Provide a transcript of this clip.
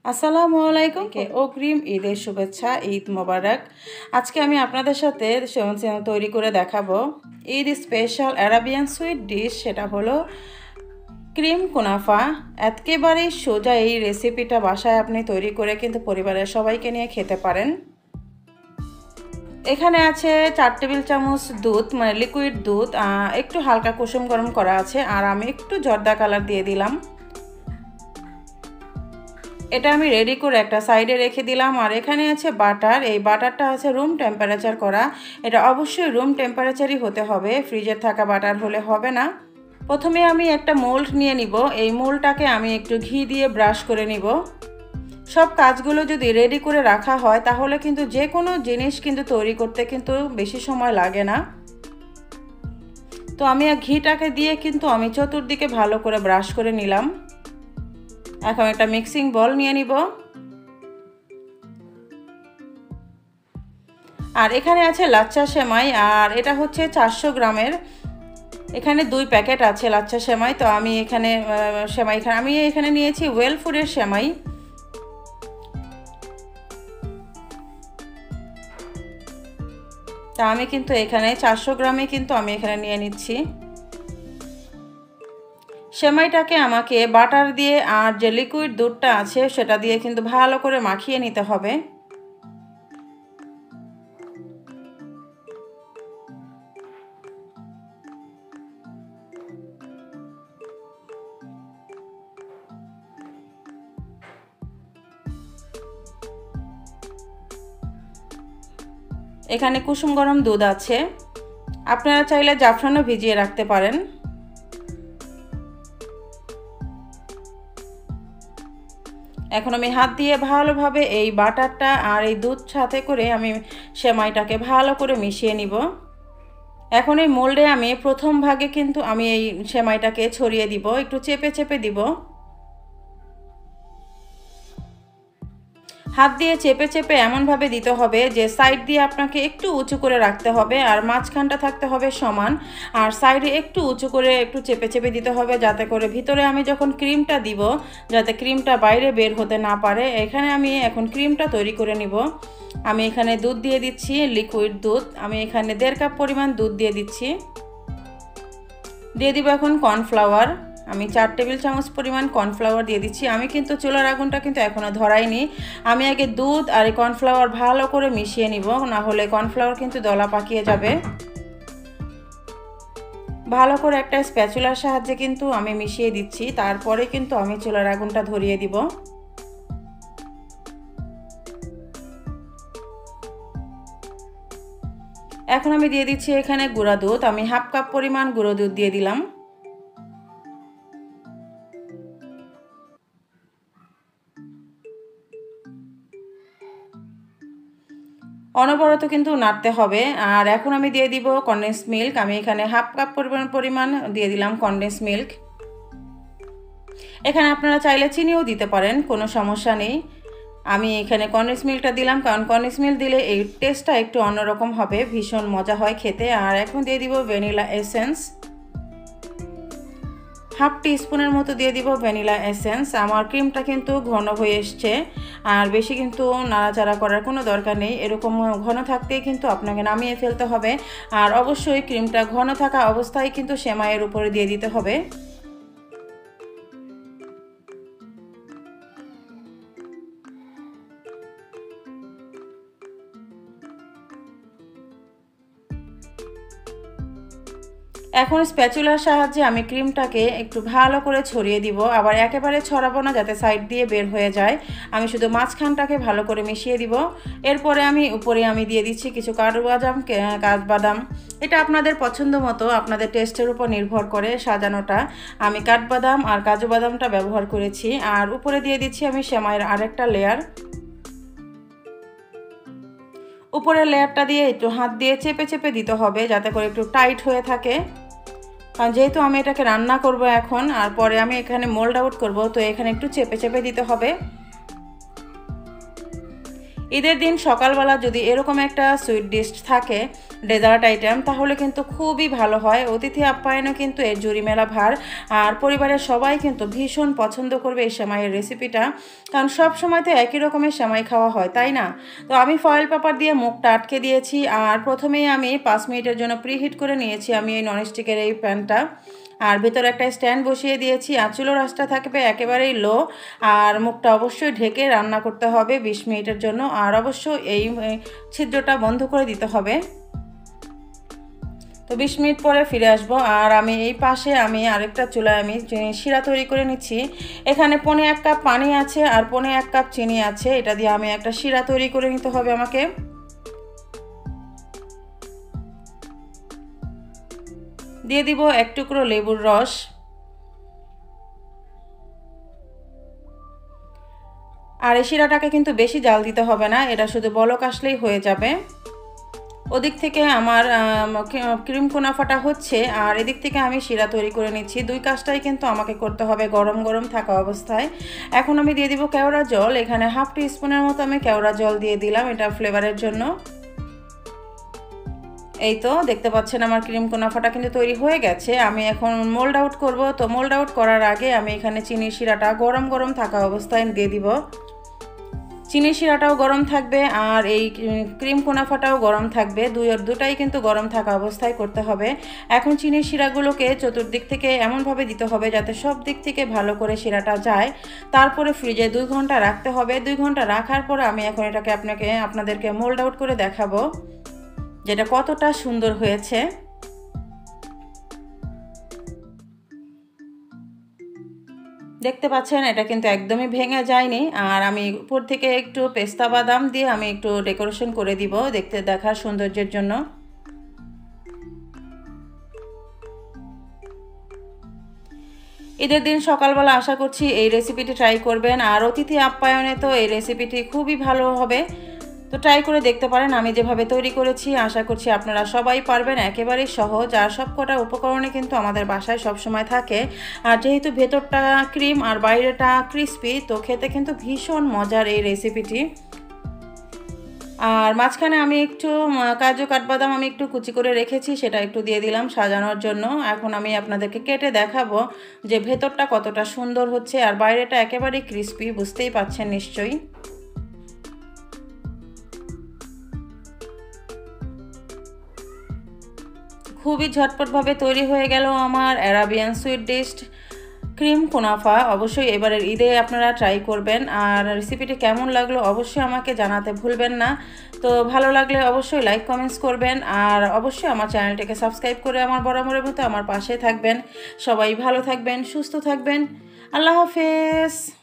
আসসালামু আলাইকুম অগ্রিম ঈদের শুভেচ্ছা ঈদ মোবারক। আজকে আমি আপনাদের সাথে তৈরি করে দেখাবো Eid special Arabian sweet dish, সেটা হলো ক্রিম কুনাফা। একেবারেই সোজা এই রেসিপিটা বাসায় আপনি তৈরি করে কিন্তু পরিবারের সবাইকে নিয়ে খেতে পারেন। এখানে আছে 4 টেবিল চামচ দুধ, মানে লিকুইড দুধ, একটু হালকা কুসুম গরম করা আছে, আর আমি একটু জর্দা কালার দিয়ে দিলাম। এটা আমি রেডি করে একটা সাইডে রেখে দিলাম। আর এখানে আছে বাটার। এই বাটারটা আছে রুম টেম্পারেচার করা। এটা অবশ্যই রুম টেম্পারেচারই হতে হবে, ফ্রিজে থাকা বাটার হলে হবে না। প্রথমে আমি একটা মোল্ড নিয়ে নিব। এই মোল্ডটাকে আমি একটু ঘি দিয়ে ব্রাশ করে নিব। সব কাজগুলো যদি রেডি করে রাখা হয় তাহলে কিন্তু যে কোনো জিনিস কিন্তু তৈরি করতে কিন্তু বেশি সময় লাগে না। তো আমি ঘিটাকে দিয়ে কিন্তু আমি চতুর্দিকে ভালো করে ব্রাশ করে নিলাম। এখন একটা মিক্সিং বল নিয়ে নিব। আর এখানে আছে লাচ্ছা সেমাই, আর এটা হচ্ছে 400 গ্রামের। এখানে 2 প্যাকেট আছে লাচ্ছা সেমাই। তো আমি এখানে আমি এখানে নিয়েছি ওয়েল ফুডের সেমাই। তা আমি কিন্তু এখানে 400 গ্রামে কিন্তু আমি এখানে নিয়ে নিচ্ছি। সেমাইটাকে আমাকে বাটার দিয়ে আর যে লিকুইড দুধটা আছে সেটা দিয়ে কিন্তু ভালো করে মাখিয়ে নিতে হবে। এখানে কুসুম গরম দুধ আছে, আপনারা চাইলে জাফরানও ভিজিয়ে রাখতে পারেন। এখন আমি হাত দিয়ে ভালোভাবে এই বাটারটা আর এই দুধ সাথে করে আমি সেমাইটাকে ভালো করে মিশিয়ে নিব। এখন এই মোল্ডে আমি প্রথম ভাগে কিন্তু আমি এই সেমাইটাকে ছড়িয়ে দিব, একটু চেপে চেপে দিব। হাত দিয়ে চেপে চেপে এমনভাবে দিতে হবে যে সাইড দিয়ে আপনাকে একটু উঁচু করে রাখতে হবে, আর মাঝখানটা থাকতে হবে সমান, আর সাইডে একটু উঁচু করে একটু চেপে চেপে দিতে হবে, যাতে করে ভিতরে আমি যখন ক্রিমটা দিব যাতে ক্রিমটা বাইরে বের হতে না পারে। এখানে আমি এখন ক্রিমটা তৈরি করে নিব। আমি এখানে দুধ দিয়ে দিচ্ছি, লিকুইড দুধ। আমি এখানে 1.5 কাপ পরিমাণ দুধ দিয়ে দিচ্ছি। দিয়ে দিব এখন কর্নফ্লাওয়ার। আমি 4 টেবিল চামচ পরিমাণ কর্নফ্লাওয়ার দিয়ে দিচ্ছি। আমি কিন্তু চুলার আগুনটা কিন্তু এখনও ধরাইনি। আমি আগে দুধ আর এই কর্নফ্লাওয়ার ভালো করে মিশিয়ে নিব, না হলে কর্নফ্লাওয়ার কিন্তু দলা পাকিয়ে যাবে। ভালো করে একটা স্প্যাচুলার সাহায্যে কিন্তু আমি মিশিয়ে দিচ্ছি, তারপরে কিন্তু আমি চুলার আগুনটা ধরিয়ে দিব। এখন আমি দিয়ে দিচ্ছি এখানে গুঁড়া দুধ। আমি 1/2 কাপ পরিমাণ গুঁড়ো দুধ দিয়ে দিলাম। অনবরত কিন্তু নাড়তে হবে। আর এখন আমি দিয়ে দিব কনডেন্স মিল্ক। আমি এখানে 1/2 কাপ পরিমাণ দিয়ে দিলাম কনডেন্স মিল্ক। এখানে আপনারা চাইলে চিনিও দিতে পারেন, কোনো সমস্যা নেই। আমি এখানে কনডেন্স মিল্কটা দিলাম, কারণ কনডেন্স মিল্ক দিলে এই টেস্টটা একটু অন্যরকম হবে, ভীষণ মজা হয় খেতে। আর এখন দিয়ে দিব ভ্যানিলা এসেন্স, 1/2 টিস্পুনের মতো দিয়ে দিব ভ্যানিলা এসেন্স। আমার ক্রিমটা কিন্তু ঘন হয়ে এসছে, আর বেশি কিন্তু নাড়াচাড়া করার কোনো দরকার নেই। এরকম ঘন থাকতেই কিন্তু আপনাকে নামিয়ে ফেলতে হবে। আর অবশ্যই ক্রিমটা ঘন থাকা অবস্থায় কিন্তু সেমাইয়ের উপরে দিয়ে দিতে হবে। এখন স্প্যাচুলার সাহায্যে আমি ক্রিমটাকে একটু ভালো করে ছড়িয়ে দিব, আবার একেবারে ছড়াবো না যাতে সাইড দিয়ে বের হয়ে যায়। আমি শুধু মাঝখানটাকে ভালো করে মিশিয়ে দিব। এরপরে আমি উপরে দিয়ে দিচ্ছি কিছু কাঠবাদাম। এটা আপনাদের পছন্দ মতো, আপনাদের টেস্টের উপর নির্ভর করে সাজানোটা। আমি কাঠবাদাম আর কাজু বাদামটা ব্যবহার করেছি। আর উপরে দিয়ে দিচ্ছি আমি সেমাইয়ের আরেকটা লেয়ার। উপরের লেয়ারটা দিয়ে একটু হাত দিয়ে চেপে চেপে দিতে হবে, যাতে করে একটু টাইট হয়ে থাকে। কারণ যেহেতু আমি এটাকে রান্না করব এখন, আর পরে আমি এখানে মোল্ড আউট করব, তো এখানে একটু চেপে চেপে দিতে হবে। ঈদের দিন সকালবেলা যদি এরকম একটা সুইট ডিশ থাকে, ডেজার্ট আইটেম, তাহলে কিন্তু খুবই ভালো হয়। অতিথি আপ্যায়নও কিন্তু এর জুড়ি মেলা ভার। আর পরিবারের সবাই কিন্তু ভীষণ পছন্দ করবে এই সেমাইয়ের রেসিপিটা, কারণ সব সময় তো একই রকমের সেমাই খাওয়া হয়, তাই না? তো আমি ফয়েল পেপার দিয়ে মুখটা আটকে দিয়েছি। আর প্রথমেই আমি 5 মিনিটের জন্য প্রিহিট করে নিয়েছি আমি এই ননস্টিকের এই প্যানটা। আর ভেতরে একটা স্ট্যান্ড বসিয়ে দিয়েছি। আর চুলোর আঁচটা থাকবে একেবারেই লো। আর মুখটা অবশ্যই ঢেকে রান্না করতে হবে 20 মিনিটের জন্য। আর অবশ্যই এই ছিদ্রটা বন্ধ করে দিতে হবে। তো 20 মিনিট পরে ফিরে আসবো। আর আমি এই পাশে আমি আরেকটা চুলায় আমি শিরা তৈরি করে নিচ্ছি। এখানে 1.25 কাপ পানি আছে আর 1.25 কাপ চিনি আছে। এটা দিয়ে আমি একটা শিরা তৈরি করে নিতে হবে আমাকে। দিয়ে দিব 1 টুকরো লেবুর রস। আর এই শিরাটাকে কিন্তু বেশি জাল দিতে হবে না, এটা শুধু বলক আসলেই হয়ে যাবে। ওদিক থেকে আমার ক্রিম কুনাফাটা হচ্ছে আর এদিক থেকে আমি শিরা তৈরি করে নিচ্ছি। দুই কাজটাই কিন্তু আমাকে করতে হবে গরম গরম থাকা অবস্থায়। এখন আমি দিয়ে দিব কেওড়া জল। এখানে হাফ টি স্পুনের মতো আমি কেওড়া জল দিয়ে দিলাম, এটা ফ্লেভারের জন্য। এই তো দেখতে পাচ্ছেন আমার ক্রিম কুনাফাটা কিন্তু তৈরি হয়ে গেছে। আমি এখন মোল্ড আউট করব। তো মোল্ড আউট করার আগে আমি এখানে চিনির শিরাটা গরম গরম থাকা অবস্থায় দিয়ে দিব। চিনির শিরাটাও গরম থাকবে আর এই ক্রিম কুনাফাটাও গরম থাকবে, দুটাই কিন্তু গরম থাকা অবস্থায় করতে হবে। এখন চিনির শিরাগুলোকে চতুর্দিক থেকে এমনভাবে দিতে হবে যাতে সব দিক থেকে ভালো করে শিরাটা যায়। তারপরে ফ্রিজে 2 ঘন্টা রাখতে হবে। 2 ঘন্টা রাখার পরে আমি এখন এটাকে আপনাদেরকে মোল্ড আউট করে দেখাবো যেটা কতটা সুন্দর হয়েছে। দেখতে পাচ্ছেন এটা কিন্তু একদমই ভেঙে যায়নি। আর আমি উপর থেকে একটু পেস্তা বাদাম দিয়ে আমি একটু ডেকোরেশন করে দিব দেখার সৌন্দর্যের জন্য। ঈদের দিন সকালবেলা আশা করছি এই রেসিপিটি ট্রাই করবেন। আর অতিথি আপ্যায়নে তো এই রেসিপিটি খুবই ভালো হবে। তো ট্রাই করে দেখতে পারেন আমি যেভাবে তৈরি করেছি। আশা করছি আপনারা সবাই পারবেন, একেবারেই সহজ। আর সবকটা উপকরণে কিন্তু আমাদের বাসায় সবসময় থাকে। আর যেহেতু ভেতরটা ক্রিম আর বাইরেটা ক্রিস্পি, তো খেতে কিন্তু ভীষণ মজার এই রেসিপিটি। আর মাঝখানে আমি একটু কাজু কাঠবাদাম আমি একটু কুচি করে রেখেছি, সেটা একটু দিয়ে দিলাম সাজানোর জন্য। এখন আমি আপনাদেরকে কেটে দেখাবো যে ভেতরটা কতটা সুন্দর হচ্ছে আর বাইরেটা একেবারেই ক্রিস্পি, বুঝতেই পাচ্ছেন নিশ্চয়ই। খুবই ঝটপটভাবে তৈরি হয়ে গেল আমার Arabian sweet dish cream kunafa. অবশ্যই এবারের ঈদে আপনারা ট্রাই করবেন। আর রেসিপিটি কেমন লাগলো অবশ্যই আমাকে জানাতে ভুলবেন না। তো ভালো লাগলে অবশ্যই লাইক কমেন্টস করবেন। আর অবশ্যই আমার চ্যানেলটিকে সাবস্ক্রাইব করে আমার বরাবরের মতো আমার পাশে থাকবেন। সবাই ভালো থাকবেন, সুস্থ থাকবেন। আল্লাহ হাফেজ।